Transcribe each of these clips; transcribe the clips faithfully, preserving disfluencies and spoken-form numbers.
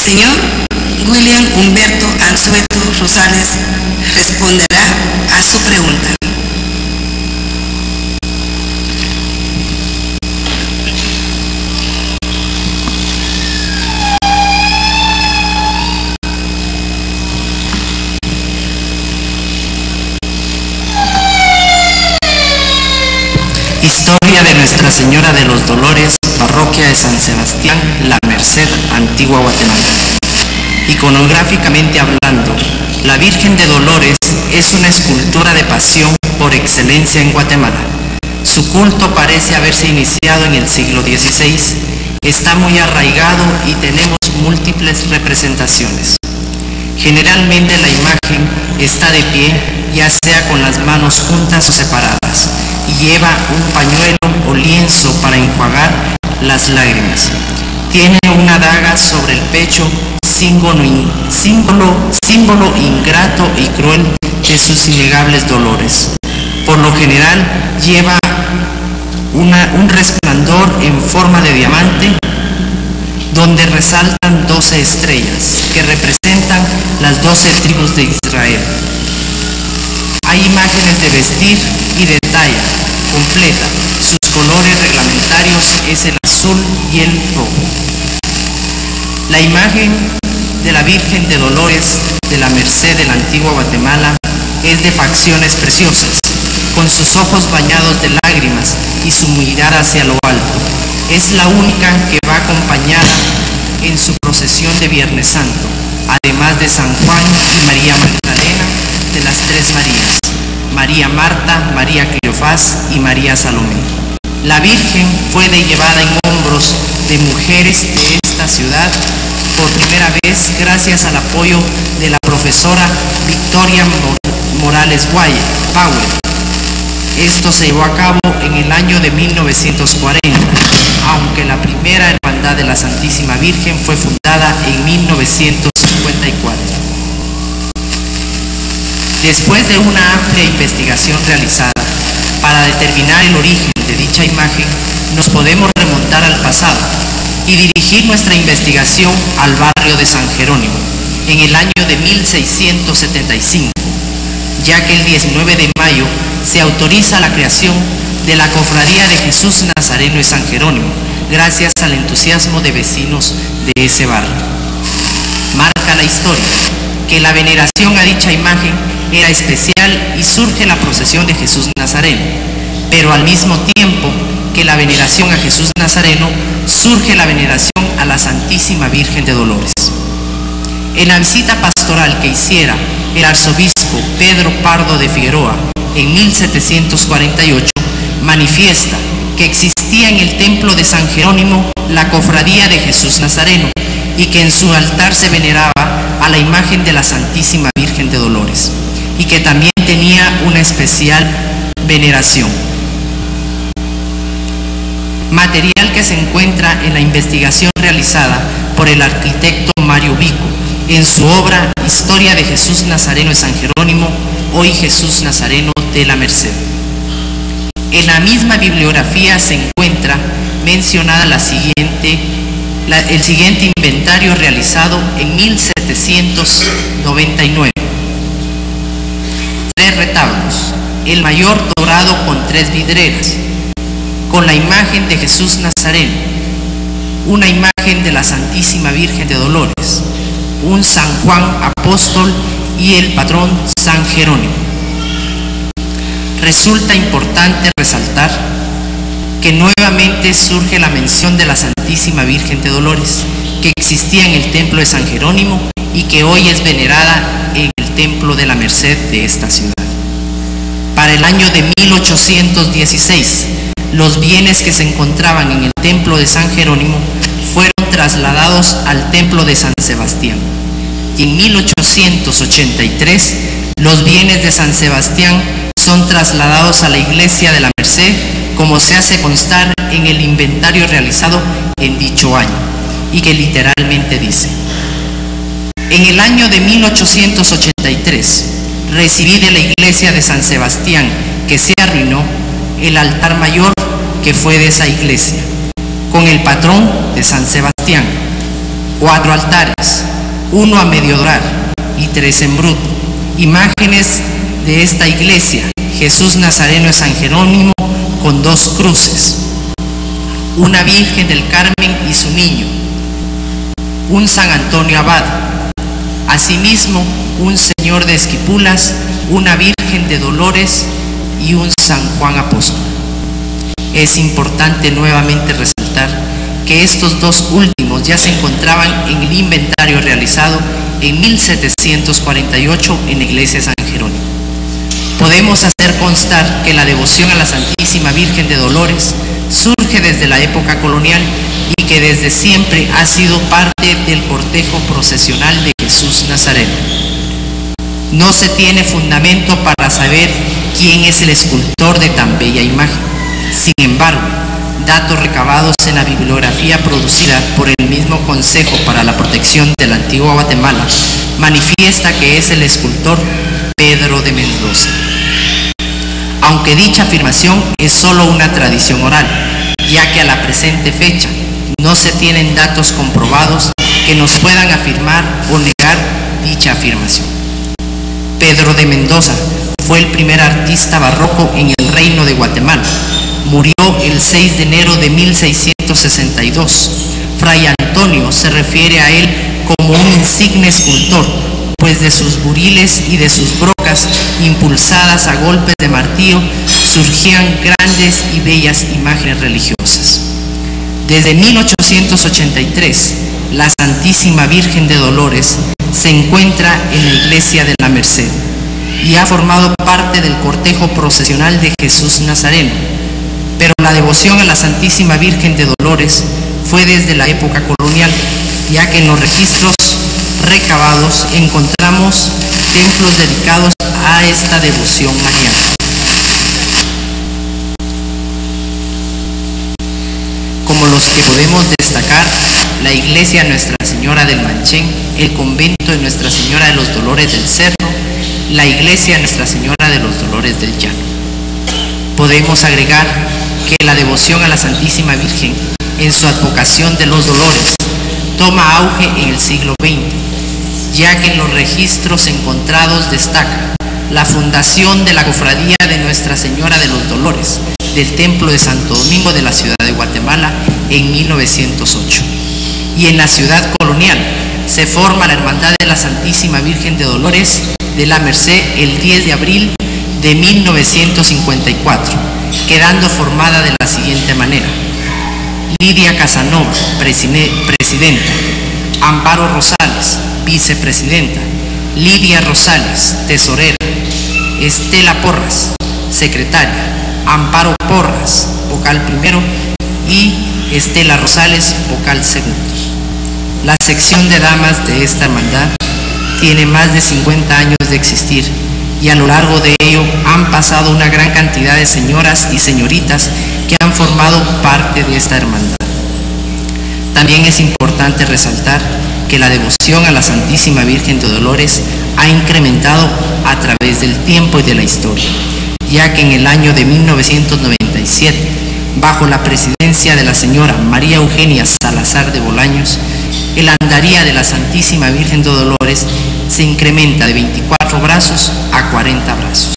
señor William Humberto Anzueto Rosales responderá a su pregunta. Historia de Nuestra Señora de los Dolores, Parroquia de San Sebastián, La Merced, Antigua Guatemala. Iconográficamente hablando, la Virgen de Dolores es una escultura de pasión por excelencia en Guatemala. Su culto parece haberse iniciado en el siglo dieciséis, está muy arraigado y tenemos múltiples representaciones. Generalmente la imagen está de pie, ya sea con las manos juntas o separadas, y lleva un pañuelo o lienzo para enjuagar las lágrimas. Tiene una daga sobre el pecho, símbolo, símbolo, símbolo ingrato y cruel de sus innegables dolores. Por lo general lleva una, un resplandor en forma de diamante, donde resaltan doce estrellas que representan las doce tribus de Israel. Hay imágenes de vestir y de talla completa. Sus colores reglamentarios es el azul y el rojo. La imagen de la Virgen de Dolores de la Merced de la Antigua Guatemala es de facciones preciosas, con sus ojos bañados de lágrimas y su mirada hacia lo alto. Es la única que va acompañada en su procesión de Viernes Santo, además de San Juan y María Magdalena, de las tres Marías, María Marta, María Cleofás y María Salomé. La Virgen fue llevada en hombros de mujeres de esta ciudad por primera vez gracias al apoyo de la profesora Victoria Morales Bauer. Esto se llevó a cabo en el año de mil novecientos cuarenta, aunque la primera Hermandad de la Santísima Virgen fue fundada en mil novecientos cincuenta y cuatro. Después de una amplia investigación realizada para determinar el origen de dicha imagen, nos podemos remontar al pasado y dirigir nuestra investigación al barrio de San Jerónimo en el año de mil seiscientos setenta y cinco, ya que el diecinueve de mayo se autoriza la creación de la Cofradía de Jesús Nazareno de San Jerónimo, gracias al entusiasmo de vecinos de ese barrio. Marca la historia que la veneración a dicha imagen era especial y surge la procesión de Jesús Nazareno, pero al mismo tiempo que la veneración a Jesús Nazareno, surge la veneración a la Santísima Virgen de Dolores. En la visita pastoral que hiciera el arzobispo Pedro Pardo de Figueroa en mil setecientos cuarenta y ocho, manifiesta que existía en el templo de San Jerónimo la Cofradía de Jesús Nazareno y que en su altar se veneraba a la imagen de la Santísima Virgen de Dolores y que también tenía una especial veneración. Material que se encuentra en la investigación realizada por el arquitecto Mario Vico en su obra Historia de Jesús Nazareno de San Jerónimo, hoy Jesús Nazareno de la Merced. En la misma bibliografía se encuentra mencionada la siguiente, la, el siguiente inventario realizado en mil setecientos noventa y nueve. Tres retablos, el mayor dorado con tres vidrieras, con la imagen de Jesús Nazareno, una imagen de la Santísima Virgen de Dolores, un San Juan Apóstol y el patrón San Jerónimo. Resulta importante resaltar que nuevamente surge la mención de la Santísima Virgen de Dolores, que existía en el templo de San Jerónimo y que hoy es venerada en el templo de la Merced de esta ciudad. Para el año de mil ochocientos dieciséis, los bienes que se encontraban en el templo de San Jerónimo fueron trasladados al templo de San Sebastián. Y en mil ochocientos ochenta y tres, los bienes de San Sebastián son trasladados a la iglesia de la Merced, como se hace constar en el inventario realizado en dicho año, y que literalmente dice: en el año de mil ochocientos ochenta y tres, recibí de la iglesia de San Sebastián, que se arruinó, el altar mayor que fue de esa iglesia, con el patrón de San Sebastián, cuatro altares, uno a medio dorar y tres en bruto. Imágenes de esta iglesia: Jesús Nazareno de San Jerónimo con dos cruces, una Virgen del Carmen y su niño, un San Antonio Abad, asimismo un Señor de Esquipulas, una Virgen de Dolores y un San Juan Apóstol. Es importante nuevamente resaltar que estos dos últimos ya se encontraban en el inventario realizado en mil setecientos cuarenta y ocho en la iglesia de San Jerónimo. Podemos hacer constar que la devoción a la Santísima Virgen de Dolores surge desde la época colonial y que desde siempre ha sido parte del cortejo procesional de Jesús Nazareno. No se tiene fundamento para saber quién es el escultor de tan bella imagen. Sin embargo, datos recabados en la bibliografía producida por el mismo Consejo para la Protección de la Antigua Guatemala manifiesta que es el escultor Pedro de Mendoza. Aunque dicha afirmación es solo una tradición oral, ya que a la presente fecha no se tienen datos comprobados que nos puedan afirmar o negar dicha afirmación. Pedro de Mendoza fue el primer artista barroco en el Reino de Guatemala. Murió el seis de enero de mil seiscientos sesenta y dos. Fray Antonio se refiere a él como un insigne escultor, pues de sus buriles y de sus brocas, impulsadas a golpes de martillo, surgían grandes y bellas imágenes religiosas. Desde mil ochocientos ochenta y tres, la Santísima Virgen de Dolores se encuentra en la iglesia de la Merced y ha formado parte del cortejo procesional de Jesús Nazareno. Pero la devoción a la Santísima Virgen de Dolores fue desde la época colonial, ya que en los registros recabados encontramos templos dedicados a esta devoción mariana. Como los que podemos destacar, la iglesia Nuestra Señora del Manchén, el convento de Nuestra Señora de los Dolores del Cerro, la iglesia Nuestra Señora de los Dolores del Llano. Podemos agregar que la devoción a la Santísima Virgen en su advocación de los dolores toma auge en el siglo veinte, ya que en los registros encontrados destaca la fundación de la cofradía de Nuestra Señora de los Dolores del Templo de Santo Domingo de la ciudad de Guatemala en mil novecientos ocho. Y en la ciudad colonial se forma la Hermandad de la Santísima Virgen de Dolores de la Merced el diez de abril de mil novecientos cincuenta y cuatro, quedando formada de la siguiente manera: Lidia Casanova, presidenta; Amparo Rosales, vicepresidenta; Lidia Rosales, tesorera; Estela Porras, secretaria; Amparo Porras, vocal primero; y Estela Rosales, vocal segundo. La sección de damas de esta hermandad tiene más de cincuenta años de existir, y a lo largo de ello han pasado una gran cantidad de señoras y señoritas que han formado parte de esta hermandad. También es importante resaltar que la devoción a la Santísima Virgen de Dolores ha incrementado a través del tiempo y de la historia, ya que en el año de mil novecientos noventa y siete, bajo la presidencia de la señora María Eugenia Salazar de Bolaños, el andaría de la Santísima Virgen de Dolores se incrementa de veinticuatro brazos a cuarenta brazos.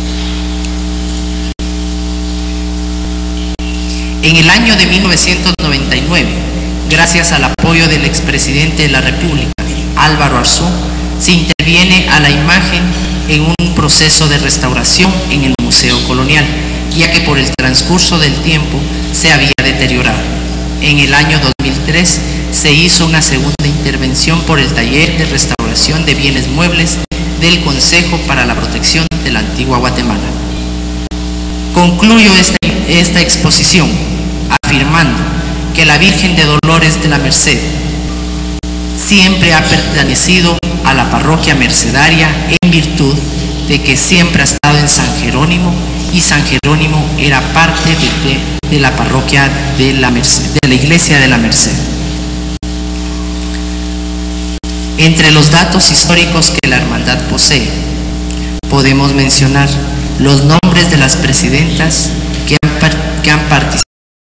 En el año de mil novecientos noventa y nueve, gracias al apoyo del expresidente de la República, Álvaro Arzú, se interviene a la imagen en un proceso de restauración en el Museo Colonial, ya que por el transcurso del tiempo se había deteriorado. En el año dos mil tres se hizo una segunda intervención por el Taller de Restauración de Bienes Muebles del Consejo para la Protección de la Antigua Guatemala. Concluyo esta, esta exposición afirmando que la Virgen de Dolores de la Merced siempre ha pertenecido a la parroquia mercedaria en virtud de que siempre ha estado en San Jerónimo, y San Jerónimo era parte de, de la parroquia de la Merced, de la iglesia de la Merced. Entre los datos históricos que la hermandad posee, podemos mencionar los nombres de las presidentas que han, que han participado